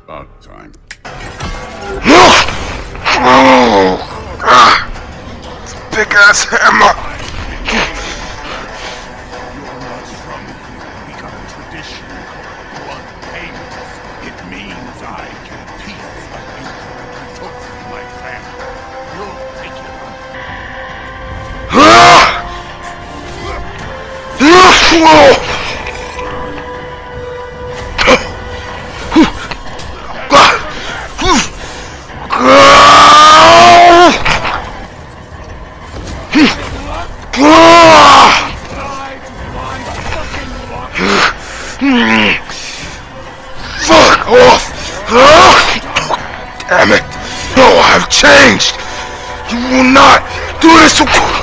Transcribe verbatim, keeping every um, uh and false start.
About time. Big ass hammer. It means I can peace what you took from my family. You'll take it. Fuck off! Damn it! No, I've changed! You will not do this to